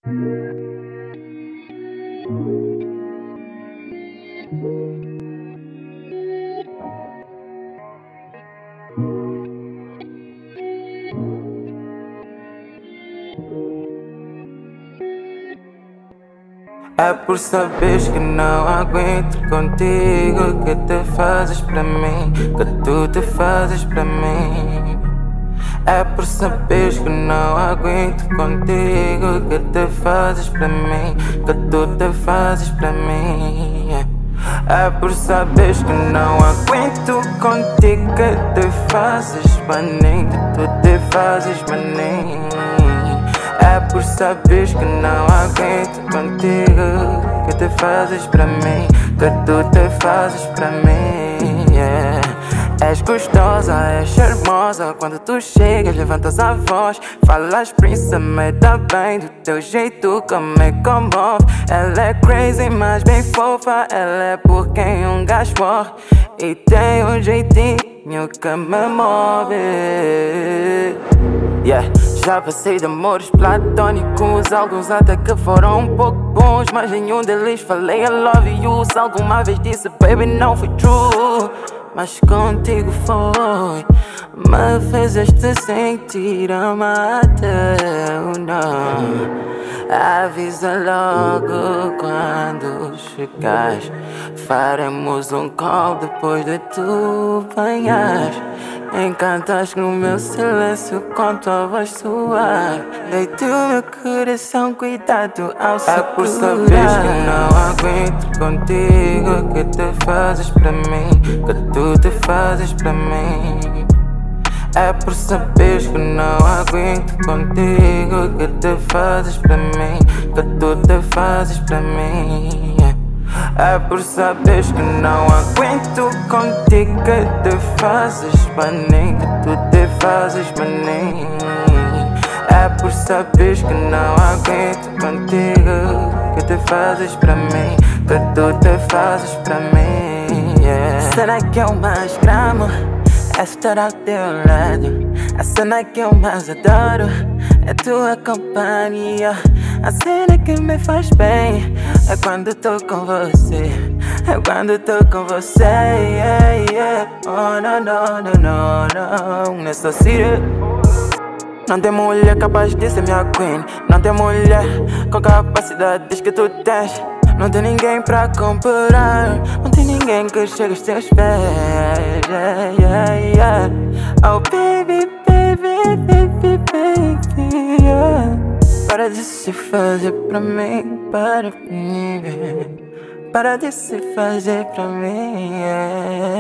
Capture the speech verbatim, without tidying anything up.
É por saberes que não aguento contigo que te fazes pra mim, que tu te fazes pra mim. É por saberes que não aguento contigo que te fazes pra mim, que tu te fazes pra mim. É por saberes que não aguento contigo que te fazes pra mim, que tu te fazes pra mim. É por saberes que não aguento contigo que te fazes pra mim, que tu te fazes pra mim, yeah. És gostosa, és charmosa, quando tu chegas levantas a voz, falas princesa, me dá bem do teu jeito que me comove. Ela é crazy, mas bem fofa, ela é por quem um gajo morre e tem um jeitinho que me move, yeah. Já passei de amores platônicos, alguns até que foram um pouco bons, mas nenhum deles falei I love you. Se alguma vez disse baby não foi true, mas contigo foi, me fizeste sentir amado, não. Avisa logo quando chegares, faremos um call depois de tu banhares. Encantas no meu silêncio com tua voz suave, deito o meu coração, cuidado ao segurar. É por saberes que não aguento contigo que te fazes pra mim, que tu te fazes pra mim. É por saberes que não aguento contigo que te fazes pra mim, que tu te fazes pra mim. É por saberes que não aguento contigo que te fazes pra mim, que tu te fazes pra mim. É por saberes que não aguento contigo que te fazes pra mim, que tu te fazes pra mim, yeah. Será que eu mais gramo? É estar ao teu lado. A cena que eu mais adoro é tua companhia. A cena que me faz bem é quando tô com você, é quando tô com você, yeah, yeah. Oh, não, não, não, não, não. Nessa city não tem mulher capaz de ser minha queen, não tem mulher com capacidades que tu tens. Não tem ninguém pra comparar, não tem ninguém que chegue aos teus pés, yeah, yeah, yeah. Oh baby, baby, baby, baby, yeah. Para de se fazer pra mim, para mim, para de se fazer pra mim, yeah.